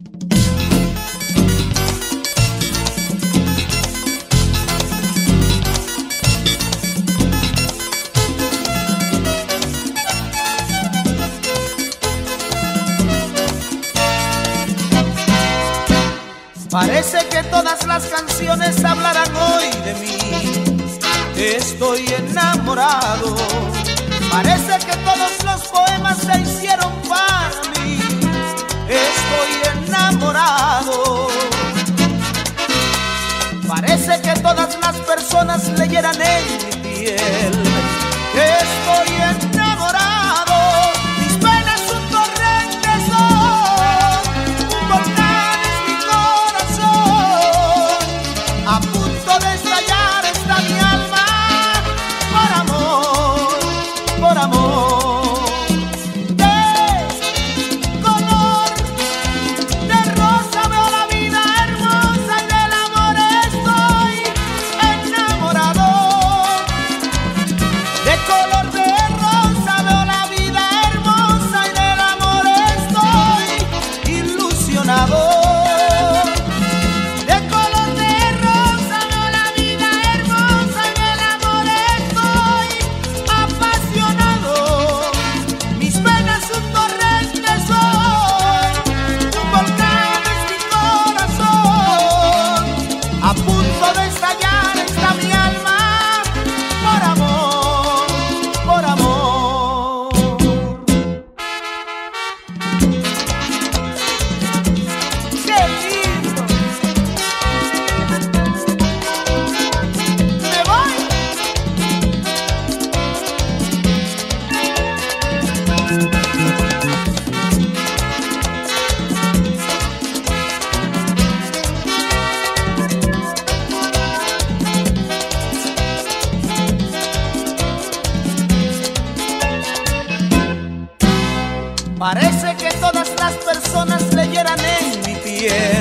Parece que todas las canciones hablarán hoy de mí. Estoy enamorado. Parece que todos los poemas se hicieron para mí. Estoy enamorado. Parece que todas las personas leyeran en mi piel. Estoy enamorado. Mis penas un torrente son, un volcán es mi corazón. A punto de estallar está mi alma. Por amor, por amor. De color de rosa veo la vida hermosa y del amor estoy enamorado. De color de rosa veo la vida hermosa y del amor estoy ilusionado. De color de rosa veo la vida hermosa y del amor estoy apasionado. Mis penas un torrente son, un volcán es mi corazón. A punto de estallar está mi alma. Por amor, por amor. ¡Qué lindo! ¡Me voy! Parece que todas las personas leyeran en mi piel.